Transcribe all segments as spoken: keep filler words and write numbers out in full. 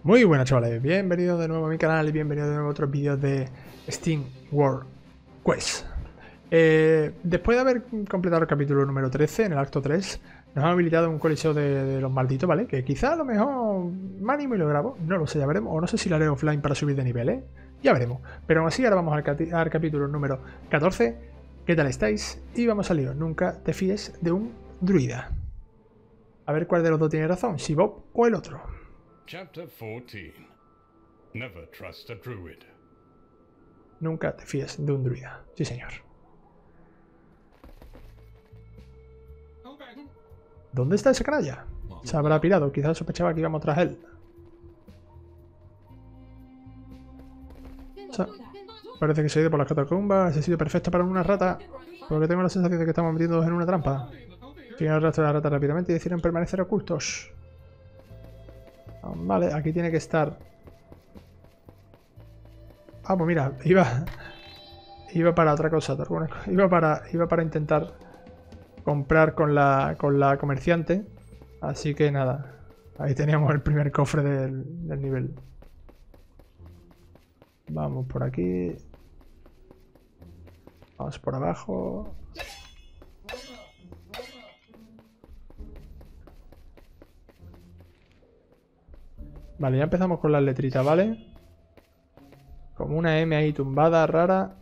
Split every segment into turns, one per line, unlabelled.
Muy buenas chavales, bienvenidos de nuevo a mi canal y bienvenidos de nuevo a otros vídeos de Steam World Quest. Eh, después de haber completado el capítulo número trece, en el acto tres, nos han habilitado un coliseo de, de los malditos, ¿vale? Que quizá a lo mejor me animo y lo grabo, no lo sé, ya veremos. O no sé si lo haré offline para subir de nivel, ¿eh? Ya veremos. Pero aún así ahora vamos al, al capítulo número catorce. ¿Qué tal estáis? Y vamos a lío, nunca te fíes de un druida. A ver cuál de los dos tiene razón, si Bob o el otro.
Chapter fourteen. Never trust a druid.
Nunca te fíes de un druida. Sí, señor. ¿Dónde está ese canalla? Se habrá pirado. Quizás sospechaba que íbamos tras él. O sea, parece que se ha ido por las catacumbas. Ese sitio perfecto para una rata. Porque tengo la sensación de que estamos metidos en una trampa. Siguen el rastro de la rata rápidamente y deciden permanecer ocultos. Vale, aquí tiene que estar. Ah, pues mira, iba. Iba para otra cosa. Iba para. Iba para intentar comprar con la. con la comerciante. Así que nada. Ahí teníamos el primer cofre del, del nivel. Vamos por aquí. Vamos por abajo. Vale, ya empezamos con las letritas, ¿vale? Como una M ahí tumbada, rara.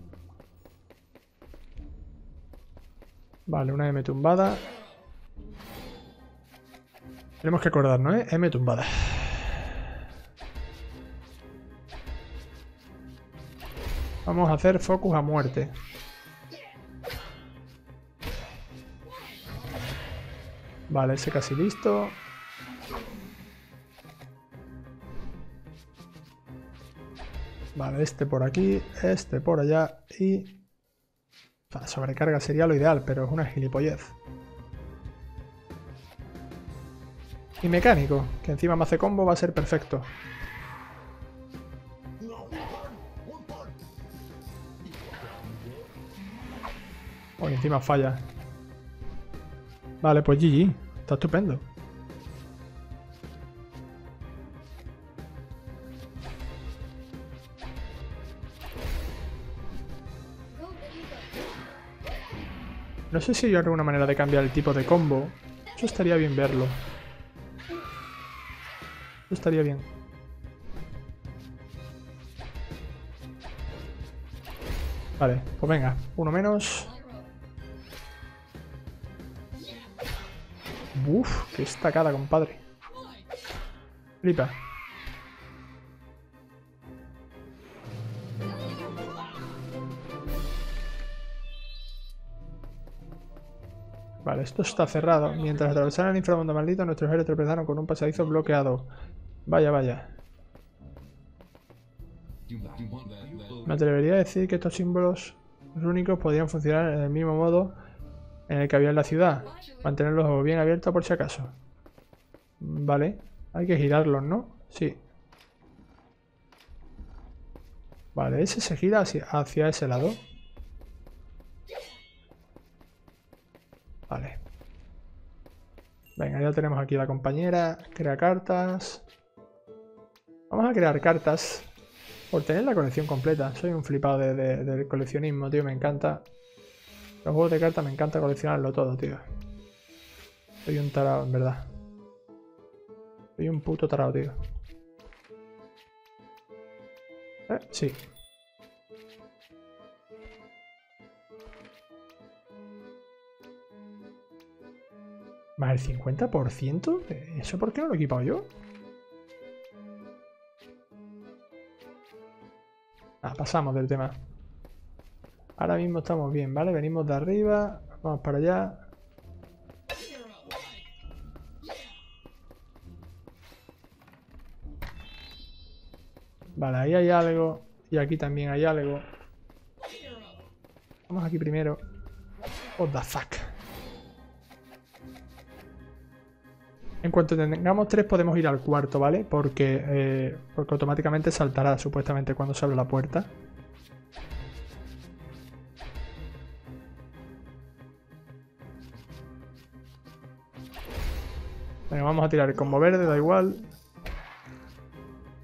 Vale, una M tumbada. Tenemos que acordarnos, ¿eh? M tumbada. Vamos a hacer focus a muerte. Vale, ese casi listo. Vale, este por aquí, este por allá y... La sobrecarga sería lo ideal, pero es una gilipollez. Y mecánico, que encima me hace combo, va a ser perfecto. Oh, y encima falla. Vale, pues G G. Está estupendo. No sé si hay alguna manera de cambiar el tipo de combo. Eso estaría bien verlo. Eso estaría bien. Vale, pues venga. Uno menos. Uf, qué estacada, compadre. Flipa. Vale, esto está cerrado. Mientras atravesaron el inframundo maldito, nuestros héroes tropezaron con un pasadizo bloqueado. Vaya, vaya. Me atrevería a decir que estos símbolos rúnicos podrían funcionar en el mismo modo en el que había en la ciudad. Mantener los ojos bien abiertos por si acaso. Vale. Hay que girarlos, ¿no? Sí. Vale, ese se gira hacia, hacia ese lado. Vale. Venga, ya tenemos aquí a la compañera. Crea cartas. Vamos a crear cartas por tener la colección completa. Soy un flipado de, de, del coleccionismo, tío. Me encanta. Los juegos de cartas me encanta coleccionarlo todo, tío. Soy un tarado, en verdad. Soy un puto tarado, tío. Eh, sí. ¿Más el cincuenta por ciento? ¿Eso por qué no lo he equipado yo? Ah, pasamos del tema. Ahora mismo estamos bien, ¿vale? Venimos de arriba. Vamos para allá. Vale, ahí hay algo. Y aquí también hay algo. Vamos aquí primero. What the fuck. En cuanto tengamos tres podemos ir al cuarto, ¿vale? Porque, eh, porque automáticamente saltará supuestamente cuando se abre la puerta. Venga, vamos a tirar el combo verde, da igual.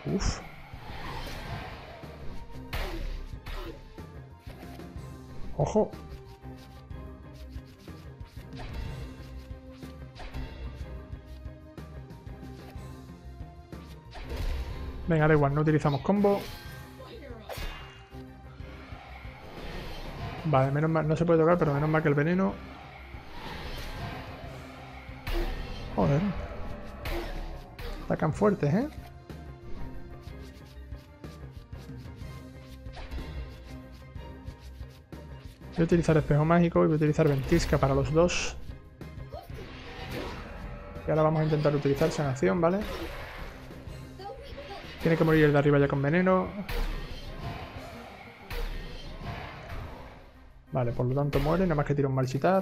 Uf. Ojo. Venga, da igual, no utilizamos combo. Vale, menos mal, no se puede tocar, pero menos mal que el veneno. Joder. Atacan fuertes, ¿eh? Voy a utilizar espejo mágico y voy a utilizar ventisca para los dos. Y ahora vamos a intentar utilizar sanación, ¿vale? Tiene que morir el de arriba ya con veneno. Vale, por lo tanto muere, nada más que tira un marchitar.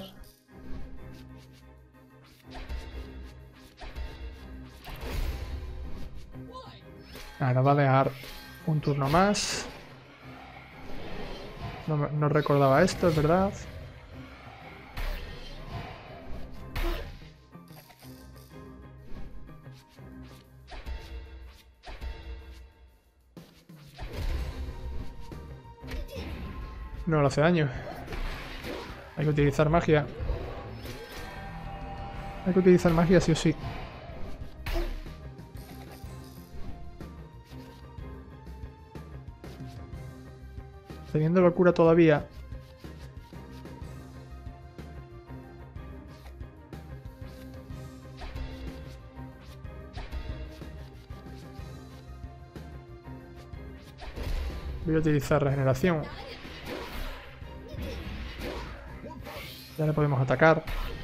Ah, nos va a dejar un turno más. No, no recordaba esto, es verdad. No le hace daño. Hay que utilizar magia. Hay que utilizar magia sí o sí. Teniendo locura todavía. Voy a utilizar regeneración. Ya le podemos atacar.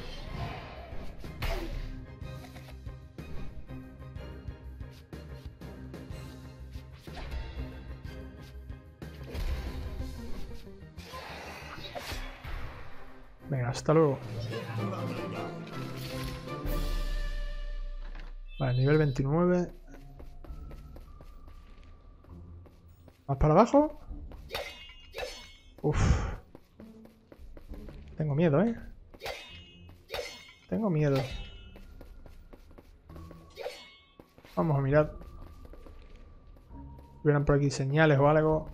Venga, hasta luego. Vale, nivel veintinueve. ¿Más para abajo? Uf. Tengo miedo, ¿eh? Tengo miedo. Vamos a mirar. ¿Hubieran por aquí señales o algo?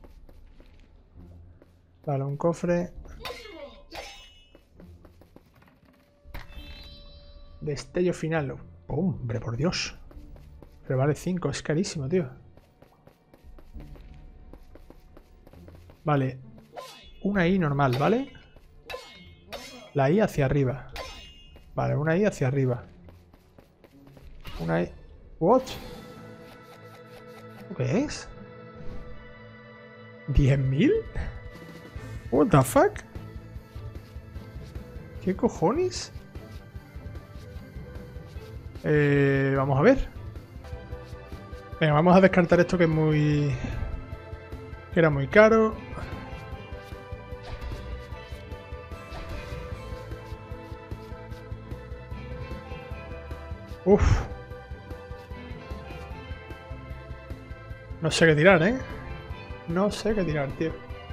Vale, un cofre. Destello final. Oh, hombre, por Dios. Pero vale cinco, es carísimo, tío. Vale. Una I normal, ¿vale? La I hacia arriba. Vale, una I hacia arriba. Una I... ¿What? ¿Qué es? ¿diez mil? What the fuck? ¿Qué cojones? Eh, vamos a ver. Venga, vamos a descartar esto que es muy... que era muy caro. Uf. No sé qué tirar, ¿eh? No sé qué tirar, tío.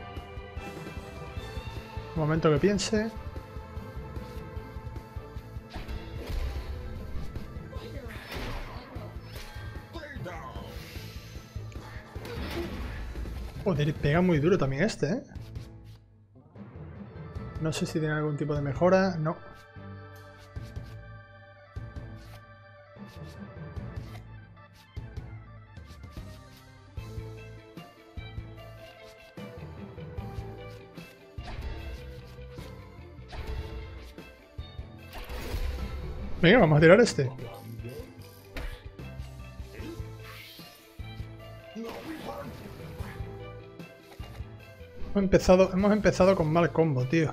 Un momento que piense. Joder, pega muy duro también este, ¿eh? No sé si tiene algún tipo de mejora. No. Venga, vamos a tirar este. Hemos empezado, hemos empezado con mal combo, tío.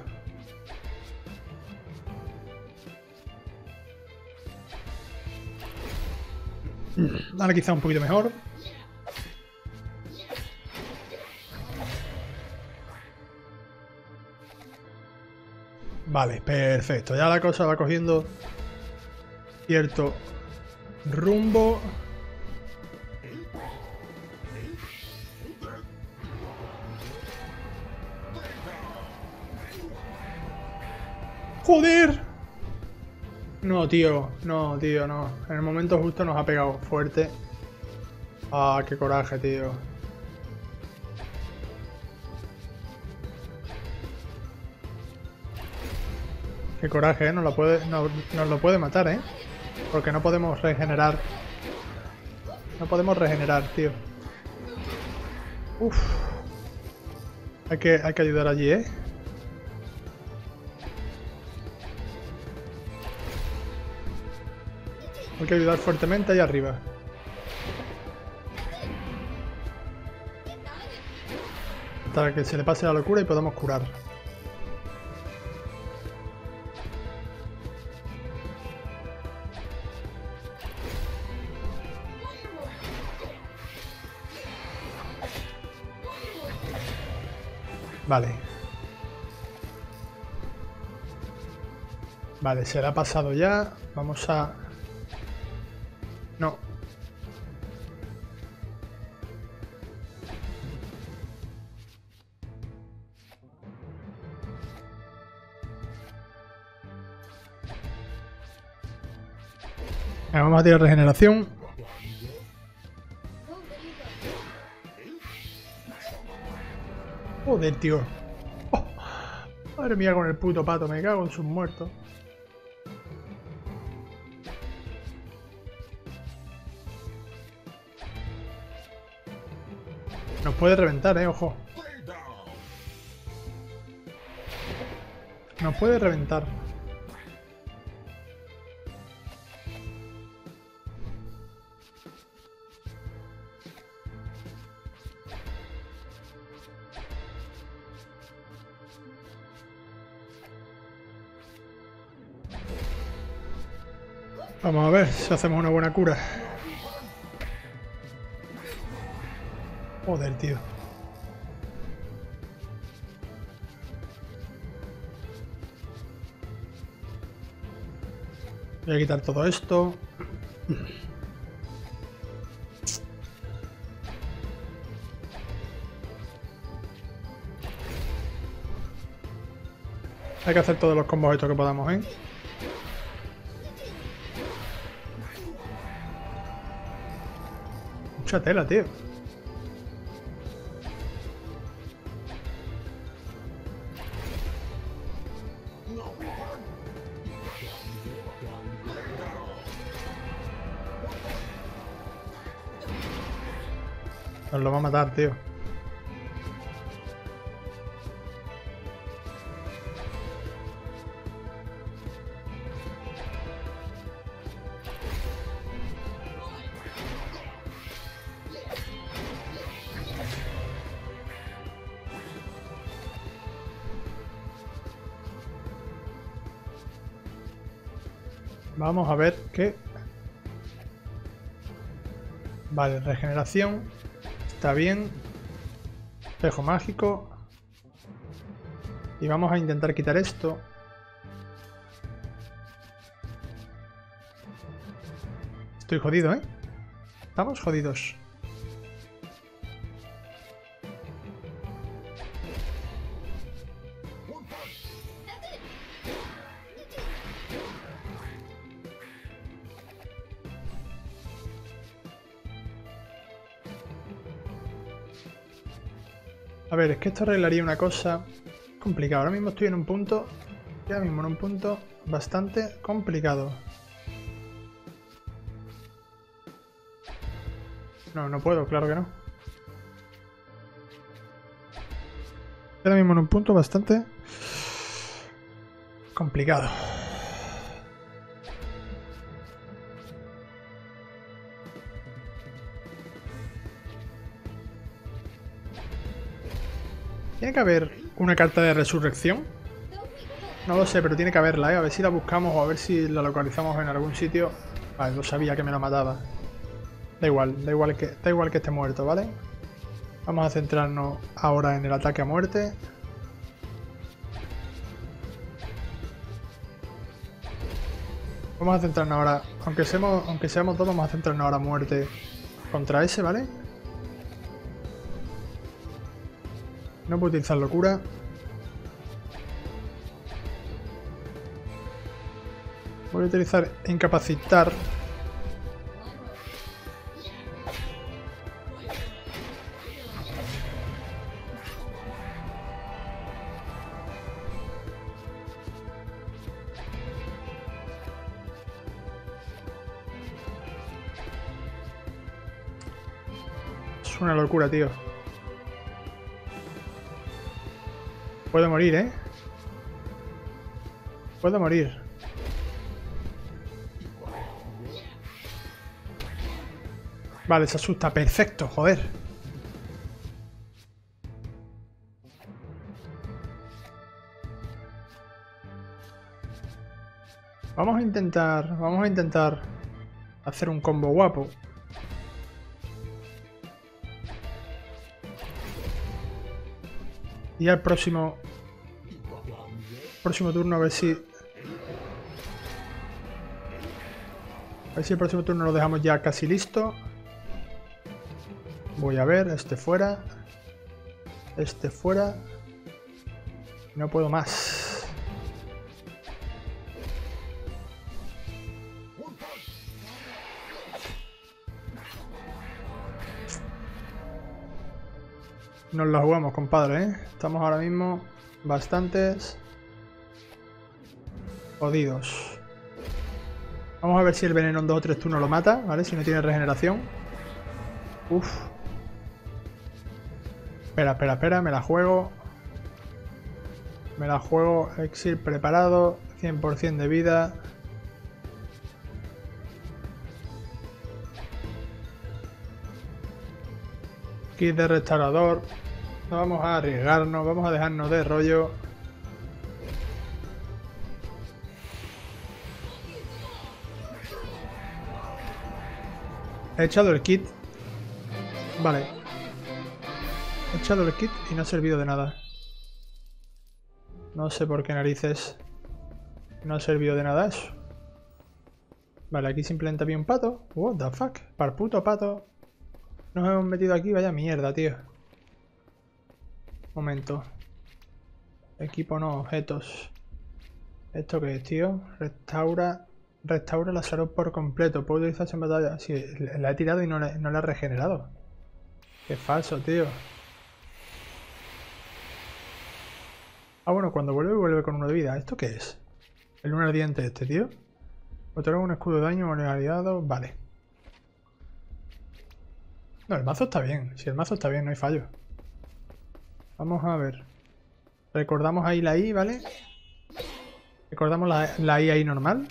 Ahora quizá un poquito mejor. Vale, perfecto. Ya la cosa va cogiendo cierto rumbo. ¡Joder! No, tío. No, tío, no. En el momento justo nos ha pegado fuerte. Ah, qué coraje, tío. Qué coraje, ¿eh? Nos lo puede, no, nos lo puede matar, ¿eh? Porque no podemos regenerar. No podemos regenerar, tío. Uf. Hay que, hay que ayudar allí, ¿eh? Hay que ayudar fuertemente ahí arriba. Hasta que se le pase la locura y podamos curar. Vale. Vale, se le ha pasado ya. Vamos a... No. Venga, vamos a tirar regeneración. Joder, tío. Oh, madre mía con el puto pato, me cago en sus muertos. Nos puede reventar, eh, ojo. Nos puede reventar. Vamos a ver si hacemos una buena cura. Joder, tío. Voy a quitar todo esto. Hay que hacer todos los combos estos que podamos, ¿eh? Mucha tela, tío. Nos lo va a matar, tío. Vamos a ver qué... Vale, regeneración. Está bien. Espejo mágico. Y vamos a intentar quitar esto. Estoy jodido, ¿eh? Estamos jodidos. A ver, es que esto arreglaría una cosa complicada. Ahora mismo estoy en un punto, ahora mismo en un punto bastante complicado. No, no puedo, claro que no. Ahora mismo en un punto bastante complicado. ¿Tiene que haber una carta de resurrección? No lo sé, pero tiene que haberla, ¿eh? A ver si la buscamos o a ver si la localizamos en algún sitio. Vale, yo sabía que me la mataba. Da igual, da igual que, da igual que esté muerto, ¿vale? Vamos a centrarnos ahora en el ataque a muerte. Vamos a centrarnos ahora, aunque seamos, aunque seamos dos, vamos a centrarnos ahora a muerte contra ese, ¿vale? No puedo utilizar locura. Voy a utilizar incapacitar. una locura, tío. Puedo morir, ¿eh? Puedo morir. Vale, se asusta. Perfecto, joder. Vamos a intentar... Vamos a intentar hacer un combo guapo. Y al próximo... Próximo turno a ver si... A ver si el próximo turno lo dejamos ya casi listo. Voy a ver, este fuera. Este fuera. No puedo más. Nos la jugamos, compadre, ¿eh? Estamos ahora mismo bastantes jodidos. Vamos a ver si el veneno en dos o tres turnos lo mata, ¿vale? Si no tiene regeneración. Uf. Espera, espera, espera, me la juego. Me la juego. Exil preparado. cien por cien de vida. Kit de restaurador. No vamos a arriesgarnos, vamos a dejarnos de rollo. He echado el kit. Vale. He echado el kit y no ha servido de nada. No sé por qué narices no ha servido de nada eso. Vale, aquí simplemente había un pato. What the fuck. Par puto pato. Nos hemos metido aquí, vaya mierda, tío. Momento. Equipo no, objetos. ¿Esto qué es, tío? Restaura. Restaura la salud por completo. Puedo utilizarse en batalla. Sí, la he tirado y no la, no la he regenerado. Qué falso, tío. Ah, bueno, cuando vuelve, vuelve con uno de vida. ¿Esto qué es? El luna ardiente este, tío. Otorga un escudo de daño o aliado. Vale. No, el mazo está bien. Si el mazo está bien, no hay fallo. Vamos a ver. Recordamos ahí la I, ¿vale? Recordamos la, la I ahí normal.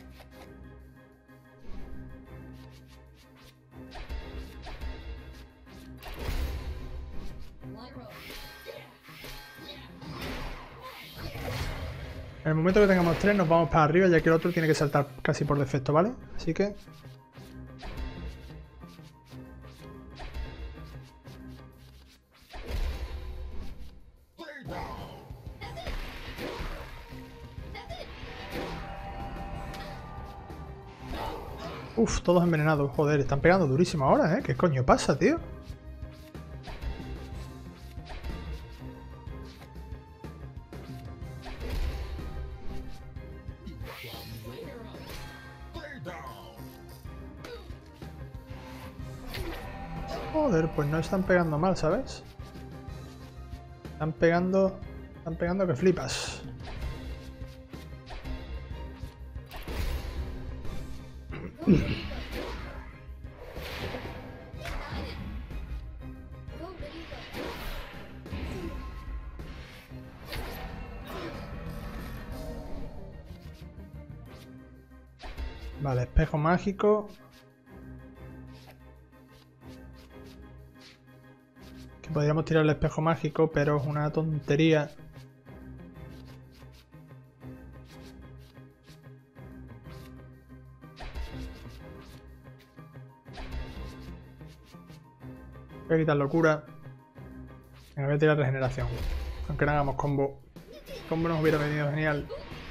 En el momento que tengamos tres nos vamos para arriba, ya que el otro tiene que saltar casi por defecto, ¿vale? Así que... Uf, todos envenenados. Joder, están pegando durísimo ahora, ¿eh? ¿Qué coño pasa, tío? Joder, pues no están pegando mal, ¿sabes? Están pegando... Están pegando que flipas. Vale, espejo mágico. Que podríamos tirar el espejo mágico, pero es una tontería. Voy a quitar locura. Me voy a tirar regeneración. Aunque no hagamos combo. Combo nos hubiera venido genial.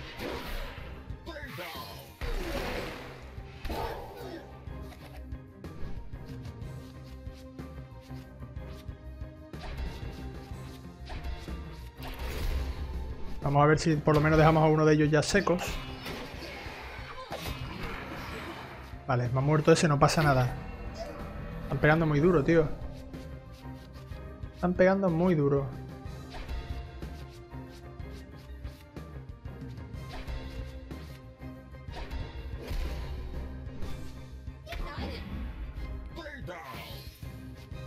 Vamos a ver si por lo menos dejamos a uno de ellos ya secos. Vale, me ha muerto ese, no pasa nada. Están pegando muy duro, tío. Están pegando muy duro.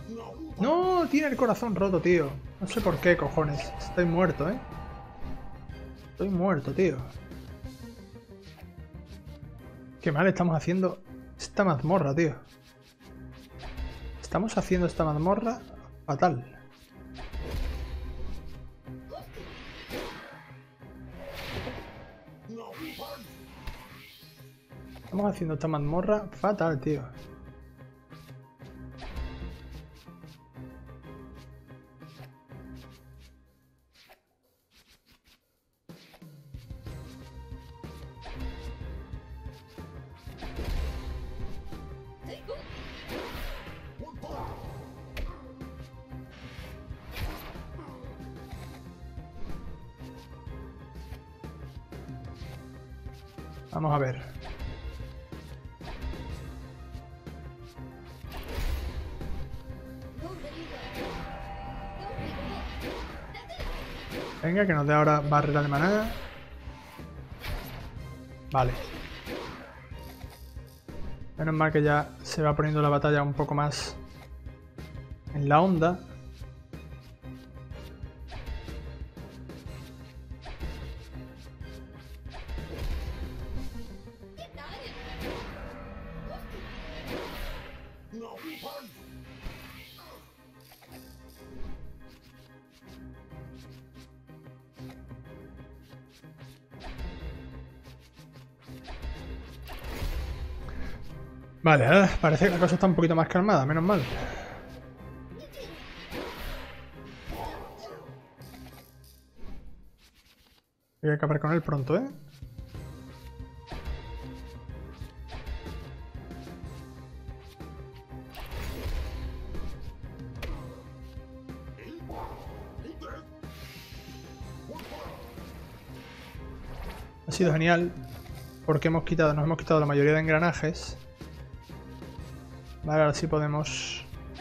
No, tiene el corazón roto, tío. No sé por qué, cojones. Estoy muerto, ¿eh? Estoy muerto, tío. Qué mal estamos haciendo esta mazmorra, tío. Estamos haciendo esta mazmorra fatal. Estamos haciendo esta mazmorra fatal, tío. Vamos a ver. Venga, que nos dé ahora barrera de maná. Vale. Menos mal que ya se va poniendo la batalla un poco más en la onda. Vale, ahora parece que la cosa está un poquito más calmada, menos mal. Voy a acabar con él pronto, ¿eh? Ha sido genial porque hemos quitado, nos hemos quitado la mayoría de engranajes. Vale, ahora sí podemos...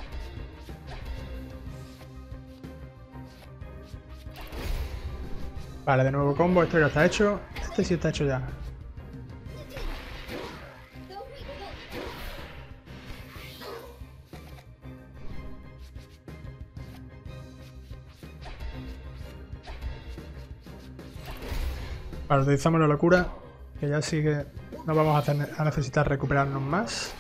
Vale, de nuevo combo, esto ya está hecho. Este sí está hecho ya. Vale, utilizamos la locura, que ya sí que no vamos a, hacer, a necesitar recuperarnos más.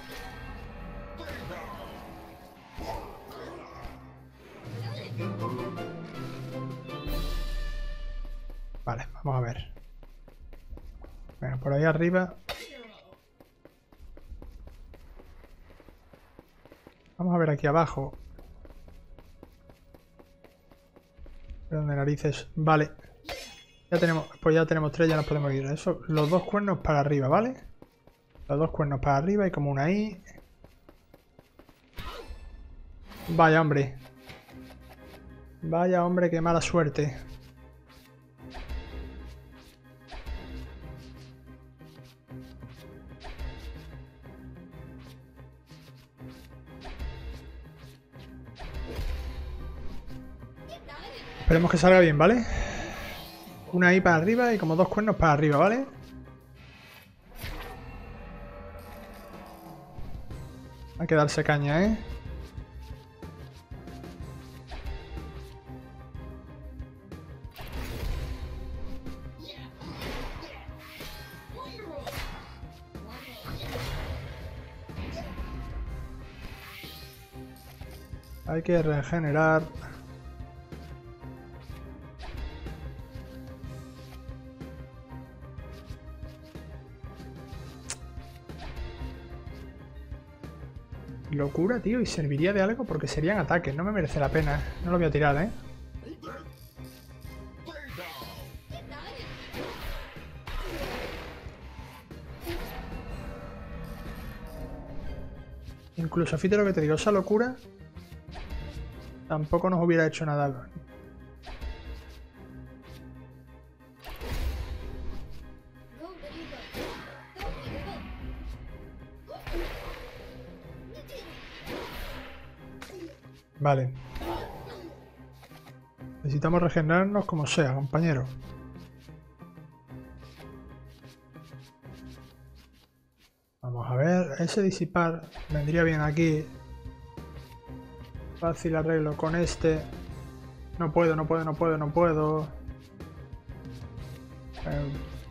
Vale, vamos a ver. Bueno, por ahí arriba. Vamos a ver aquí abajo. ¿Dónde narices? Vale. Ya tenemos, pues ya tenemos tres, ya nos podemos ir. Eso, los dos cuernos para arriba, ¿vale? Los dos cuernos para arriba y como una ahí. Vaya hombre. Vaya hombre, qué mala suerte. Esperemos que salga bien, ¿vale? Una ahí para arriba y como dos cuernos para arriba, ¿vale? Hay que darse caña, ¿eh? Hay que regenerar. Locura, tío, y serviría de algo porque serían ataques. No me merece la pena. No lo voy a tirar, ¿eh? Incluso, fíjate lo que te digo, esa locura tampoco nos hubiera hecho nada. Vale. Necesitamos regenerarnos como sea, compañero. Vamos a ver, ese disipar vendría bien aquí Fácil arreglo con este. No puedo, no puedo, no puedo, no puedo. Eh,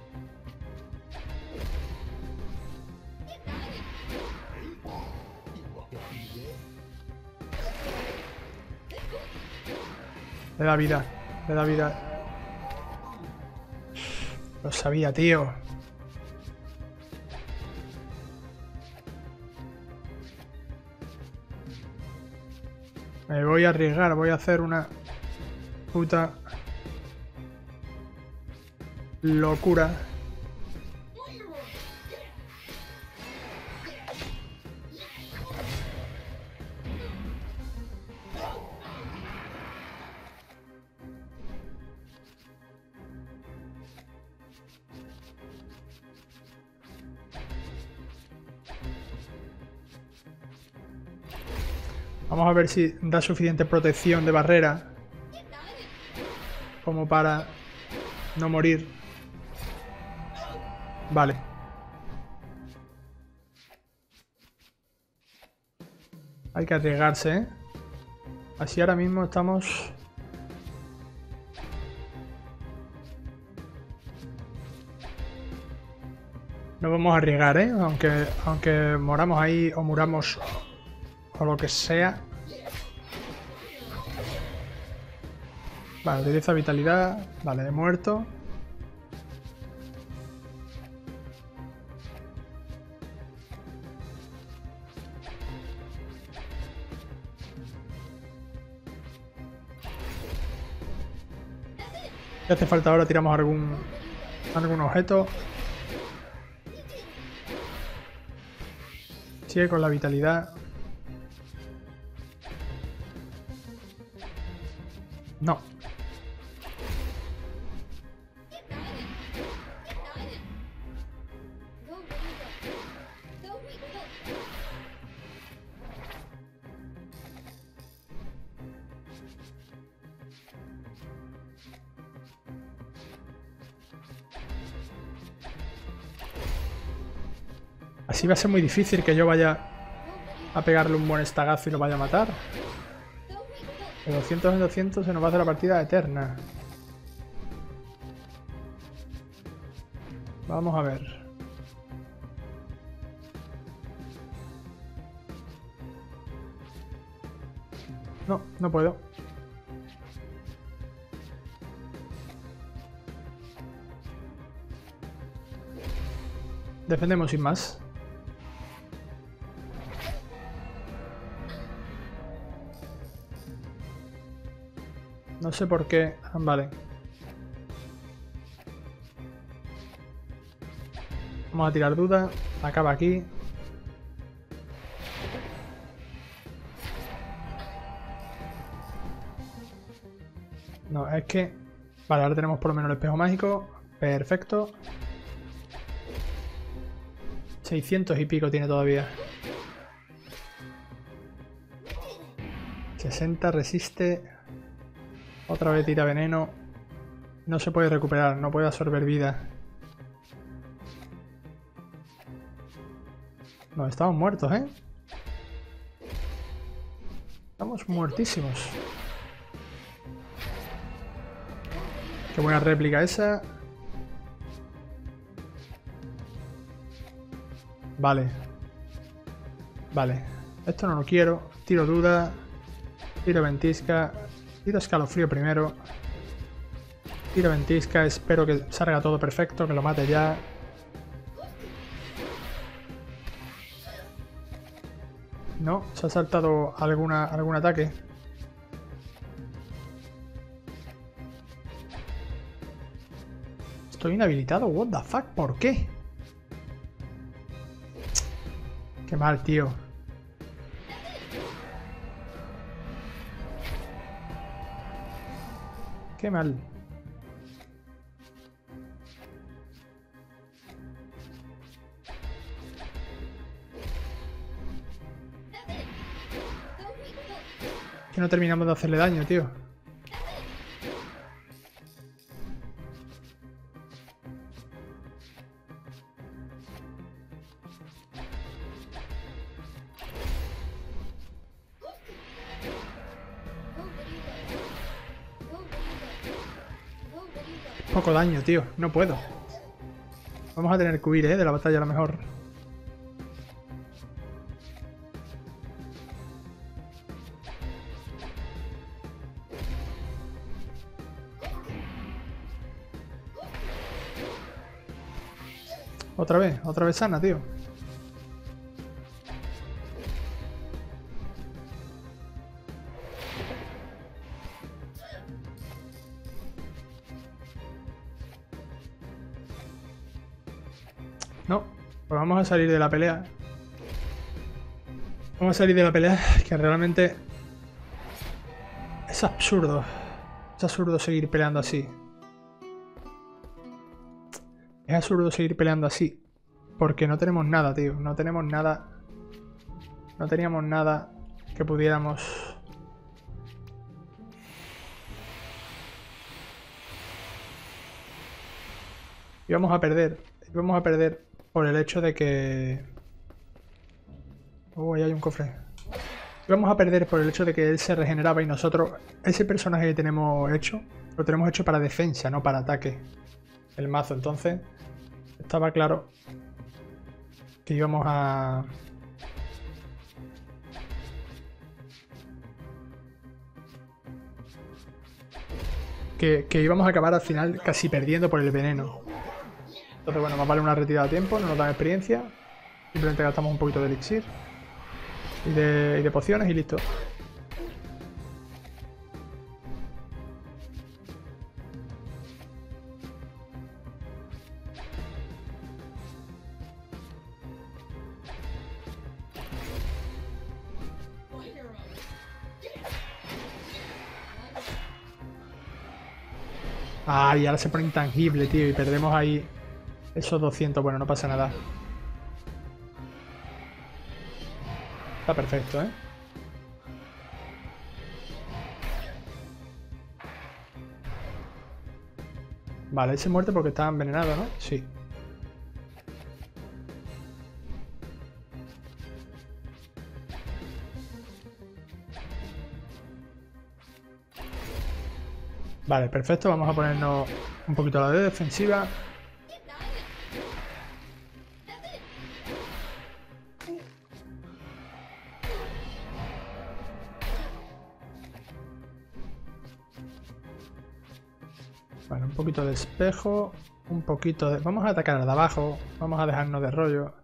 Le da vida, le da vida. Lo sabía, tío. Me voy a arriesgar, voy a hacer una puta locura. Vamos a ver si da suficiente protección de barrera como para no morir. Vale. Hay que arriesgarse, ¿eh? Así ahora mismo estamos... No vamos a arriesgar, ¿eh? Aunque, aunque moramos ahí o muramos o lo que sea. Vale, utiliza vitalidad. Vale, he muerto. ¿Qué hace falta ahora? Tiramos algún, algún objeto. Sigue con la vitalidad. No. Así va a ser muy difícil que yo vaya a pegarle un buen estagazo y lo vaya a matar. De doscientos en doscientos se nos va a hacer la partida eterna. Vamos a ver. No, no puedo. Defendemos sin más. No sé por qué. Vale. Vamos a tirar duda. Acaba aquí. No, es que... Vale, ahora tenemos por lo menos el espejo mágico. Perfecto. seiscientos y pico tiene todavía. sesenta resiste. Otra vez tira veneno. No se puede recuperar, no puede absorber vida. No, estamos muertos, ¿eh? Estamos muertísimos. Qué buena réplica esa. Vale. Vale. Esto no lo quiero. Tiro duda. Tiro ventisca. Tiro escalofrío primero. Tiro ventisca. Espero que salga todo perfecto. Que lo mate ya. No, se ha saltado alguna, algún ataque. Estoy inhabilitado. What the fuck, ¿por qué? Qué mal, tío. Qué mal. Que no terminamos de hacerle daño, tío. poco daño, tío. No puedo. Vamos a tener que huir, ¿eh? De la batalla a lo mejor. Otra vez, otra vez sana, tío. No, pues vamos a salir de la pelea. Vamos a salir de la pelea, que realmente es absurdo. Es absurdo seguir peleando así. Es absurdo seguir peleando así. Porque no tenemos nada, tío. No tenemos nada. No teníamos nada que pudiéramos... Íbamos a perder. Íbamos a perder por el hecho de que... Oh, ahí hay un cofre. Íbamos a perder por el hecho de que él se regeneraba y nosotros... Ese personaje que tenemos hecho, lo tenemos hecho para defensa, no para ataque. El mazo, entonces... Estaba claro que íbamos a... Que, que íbamos a acabar al final casi perdiendo por el veneno. Entonces, bueno, más vale una retirada a tiempo, no nos dan experiencia. Simplemente gastamos un poquito de elixir y de, y de pociones y listo. Ah, y ahora se pone intangible, tío, y perdemos ahí esos doscientos. Bueno, no pasa nada. Está perfecto, ¿eh? Vale, ese muerte porque estaba envenenado, ¿no? Sí. Vale, perfecto. Vamos a ponernos un poquito la de defensiva. Vale, un poquito de espejo. Un poquito de... Vamos a atacar al de abajo. Vamos a dejarnos de rollo.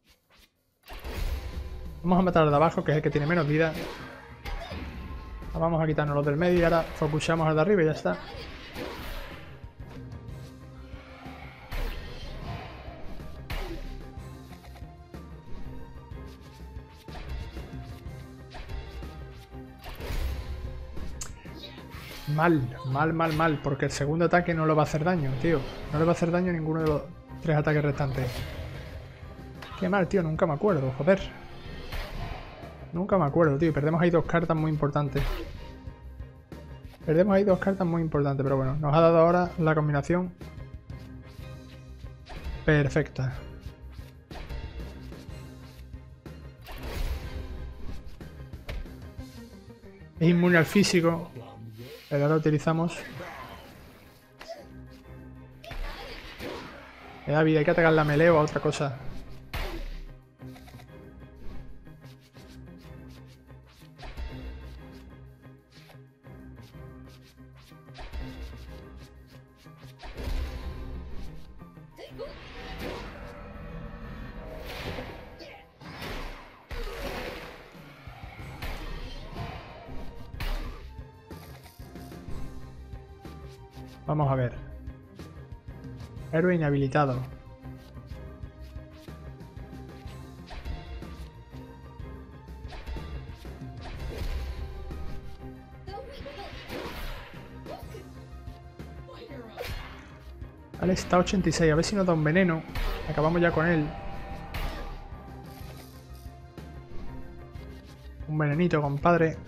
Vamos a matar al de abajo, que es el que tiene menos vida. Vamos a quitarnos los del medio y ahora focuseamos al de arriba y ya está. Mal, mal, mal, mal, porque el segundo ataque no le va a hacer daño, tío. No le va a hacer daño a ninguno de los tres ataques restantes. Qué mal, tío, nunca me acuerdo, joder. Nunca me acuerdo, tío. Perdemos ahí dos cartas muy importantes. Perdemos ahí dos cartas muy importantes, pero bueno, nos ha dado ahora la combinación perfecta. Es inmune al físico, pero ahora utilizamos... Le da vida, hay que atacar la melee o a otra cosa. Vamos a ver. Héroe inhabilitado. Vale, está ochenta y seis. A ver si nos da un veneno. Acabamos ya con él. Un venenito, compadre.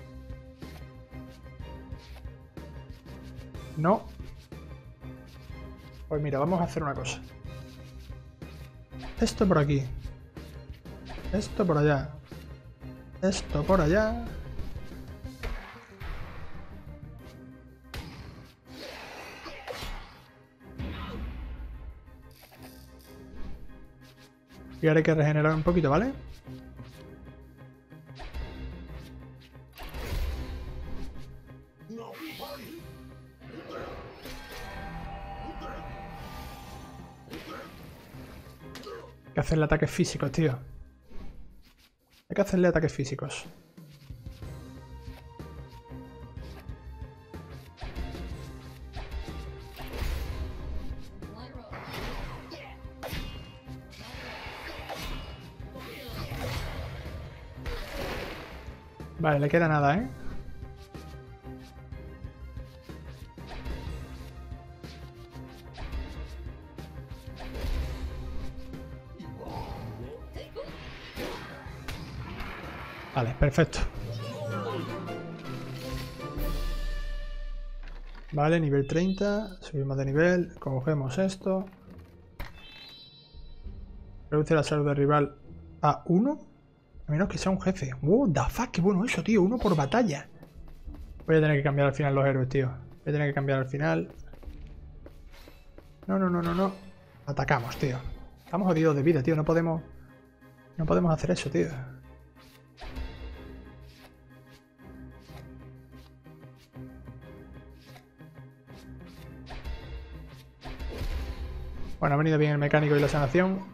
No. Pues mira, vamos a hacer una cosa. Esto por aquí. Esto por allá. Esto por allá. Y ahora hay que regenerar un poquito, ¿vale? Hay que hacerle ataques físicos, tío. Hay que hacerle ataques físicos. Vale, le queda nada, ¿eh? Vale, perfecto. Vale, nivel treinta. Subimos de nivel. Cogemos esto. Reduce la salud del rival a uno. A menos que sea un jefe. What the fuck, qué bueno eso, tío. Uno por batalla. Voy a tener que cambiar al final los héroes, tío. Voy a tener que cambiar al final. No, no, no, no, no. Atacamos, tío. Estamos jodidos de vida, tío. No podemos... No podemos hacer eso, tío. Bueno, ha venido bien el mecánico y la sanación.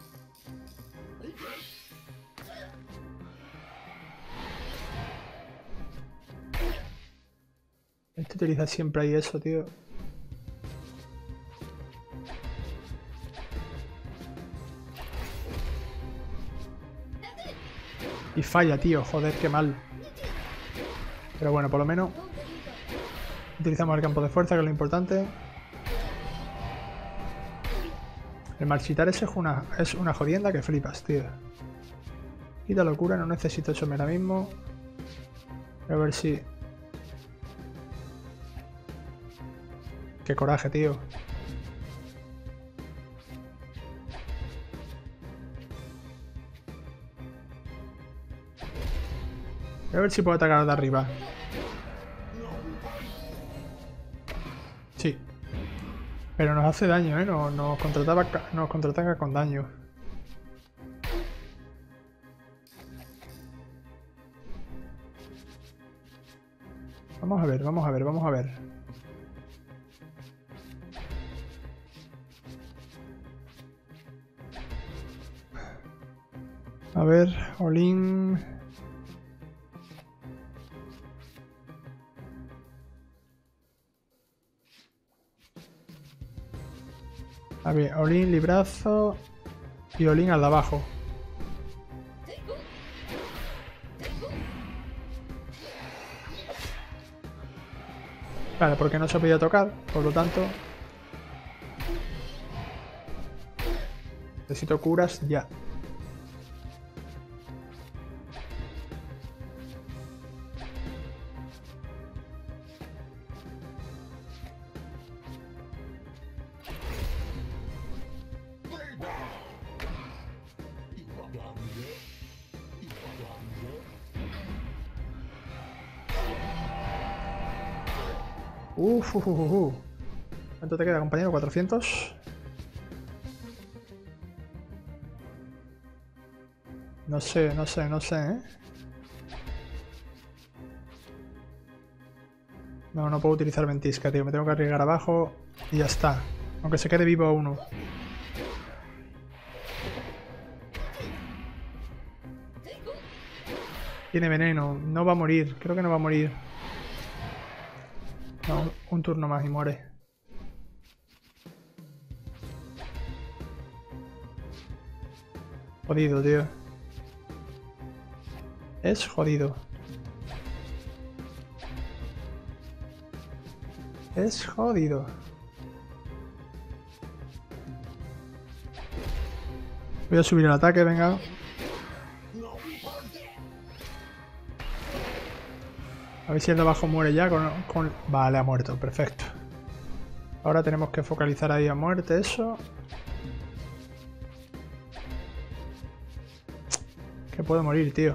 Este utiliza siempre ahí eso, tío. Y falla, tío. Joder, qué mal. Pero bueno, por lo menos utilizamos el campo de fuerza, que es lo importante. El marchitar ese es una, es una jodienda que flipas, tío. Quita locura, no necesito eso ahora mismo. Voy a ver si... Qué coraje, tío. Voy a ver si puedo atacar de arriba. Sí. Pero nos hace daño, ¿eh? Nos, nos, contrataba, nos contraataca con daño. Vamos a ver, vamos a ver, vamos a ver. A ver, Olin... A ver, Olin, librazo y Olin al de abajo. Vale, porque no se podía tocar, por lo tanto... Necesito curas ya. Uf, uf, uf, uf. ¿Cuánto te queda, compañero? ¿cuatrocientos? No sé, no sé, no sé, ¿eh? No, no puedo utilizar ventisca, tío. Me tengo que arriesgar abajo y ya está. Aunque se quede vivo uno. Tiene veneno. No va a morir. Creo que no va a morir. No, un turno más y muere. Jodido, tío. Es jodido. Es jodido. Voy a subir el ataque, venga. A ver si el de abajo muere ya con, con... Vale, ha muerto, perfecto. Ahora tenemos que focalizar ahí a muerte, eso. Que puedo morir, tío.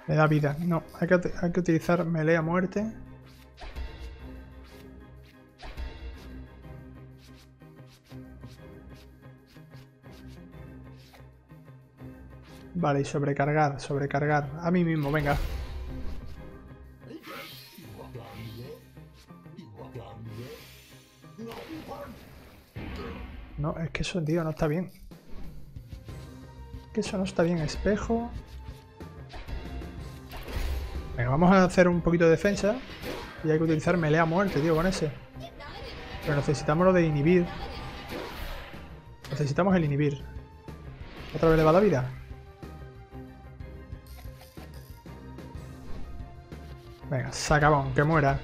Le da vida. No, hay que, hay que utilizar melee a muerte. Vale, y sobrecargar, sobrecargar. A mí mismo, venga. No, es que eso, tío, no está bien. Que eso no está bien. Espejo. Venga, vamos a hacer un poquito de defensa. Y hay que utilizar melee a muerte, tío, con ese. Pero necesitamos lo de inhibir. Necesitamos el inhibir. ¿Otra vez le va la vida? Venga, sacabón, que muera.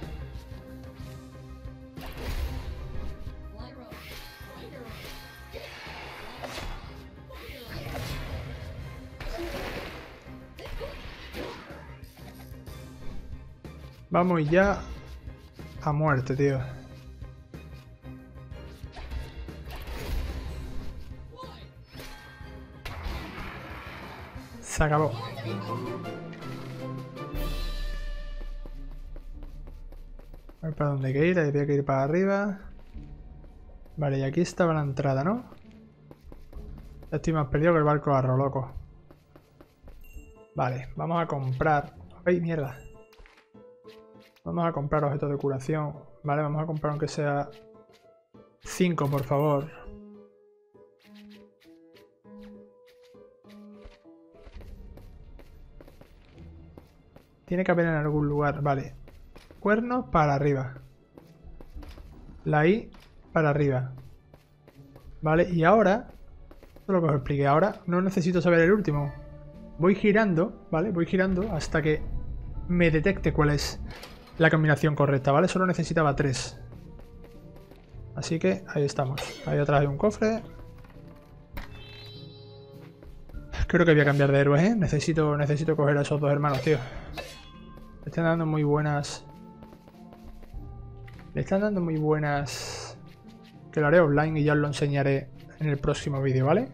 Vamos ya a muerte, tío. Se acabó. A ver para dónde hay que ir. Había que ir para arriba. Vale, y aquí estaba la entrada, ¿no? Ya estoy más perdido que el barco arro, loco. Vale, vamos a comprar. ¡Ay, mierda! Vamos a comprar objetos de curación. Vale, vamos a comprar aunque sea cinco, por favor. Tiene que haber en algún lugar. Vale. Cuernos para arriba. La I para arriba. Vale, y ahora... Esto es lo que os expliqué. Ahora no necesito saber el último. Voy girando, ¿vale? Voy girando hasta que me detecte cuál es la combinación correcta, ¿vale? Solo necesitaba tres. Así que ahí estamos. Ahí atrás hay un cofre. Creo que voy a cambiar de héroes, ¿eh? Necesito, necesito coger a esos dos hermanos, tío. Le están dando muy buenas... Le están dando muy buenas... Que lo haré offline y ya os lo enseñaré en el próximo vídeo, ¿vale?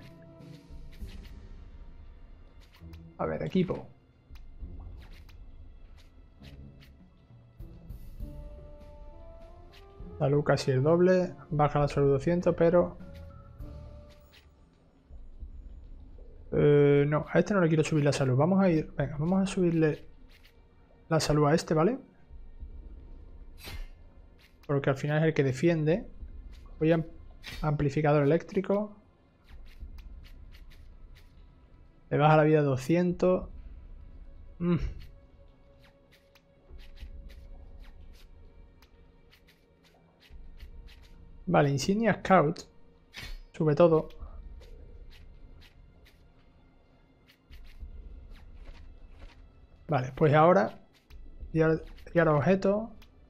A ver, equipo. Salud casi el doble. Baja la salud doscientos, pero... Eh, no, a este no le quiero subir la salud. Vamos a ir... Venga, vamos a subirle la salud a este, ¿vale? Porque al final es el que defiende. Voy a amplificador eléctrico. Le baja la vida a doscientos. Mm. Vale, insignia Scout. Sube todo. Vale, pues ahora... Y ahora, y ahora objeto.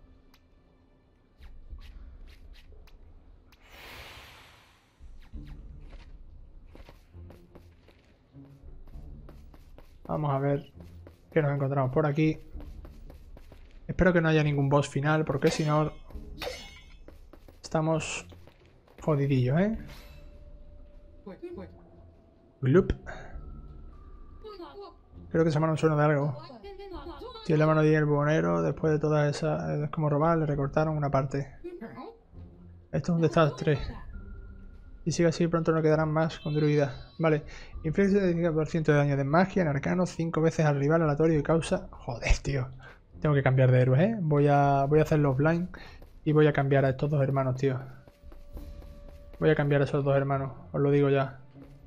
Vamos a ver qué nos encontramos por aquí. Espero que no haya ningún boss final, porque si no... Estamos jodidillos, ¿eh? Loop. Creo que esa mano suena de algo. Tiene la mano de el buhonero. Después de todas esas... Es como robar, le recortaron una parte. Esto es un desastre. Y sigue así, pronto no quedarán más con druida. Vale. Inflige setenta y cinco por ciento de daño de magia en arcano, cinco veces al rival aleatorio y causa... Joder, tío. Tengo que cambiar de héroe, ¿eh? Voy a, voy a hacerlo offline y voy a cambiar a estos dos hermanos, tío. Voy a cambiar a esos dos hermanos, os lo digo ya.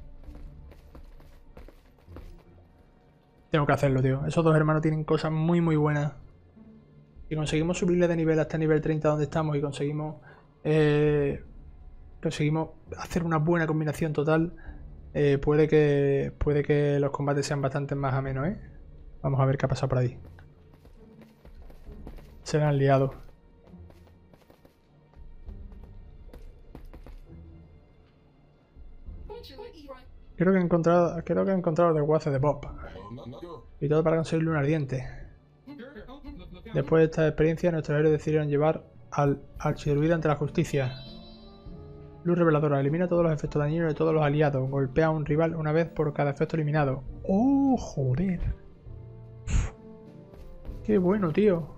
Tengo que hacerlo, tío. Esos dos hermanos tienen cosas muy, muy buenas. Si conseguimos subirle de nivel hasta nivel treinta donde estamos y conseguimos... Eh, conseguimos hacer una buena combinación total, eh, puede que puede que los combates sean bastante más amenos, ¿eh? Vamos a ver qué ha pasado por ahí. Se le han liado. Creo que he encontrado, creo que he encontrado el desguace de Bob. Y todo para conseguirle un ardiente. Después de esta experiencia, nuestros héroes decidieron llevar al archiduque ante la justicia. Luz reveladora. Elimina todos los efectos dañinos de todos los aliados. Golpea a un rival una vez por cada efecto eliminado. ¡Oh, joder! Qué bueno, tío.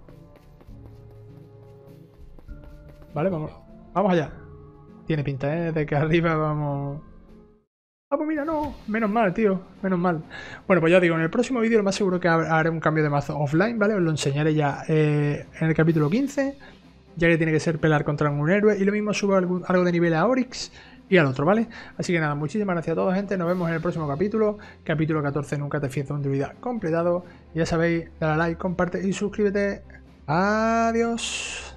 Vale, vamos. Vamos allá. Tiene pinta, ¿eh? De que arriba vamos... Ah, pues mira, no. Menos mal, tío. Menos mal. Bueno, pues ya digo, en el próximo vídeo lo más seguro que haré un cambio de mazo offline, ¿vale? Os lo enseñaré ya eh, en el capítulo quince. Ya que tiene que ser pelear contra un héroe. Y lo mismo subo algo, algo de nivel a Oryx y al otro, ¿vale? Así que nada, muchísimas gracias a todos, gente. Nos vemos en el próximo capítulo. Capítulo catorce, nunca te fíes de un druida completado. Ya sabéis, dale a like, comparte y suscríbete. Adiós.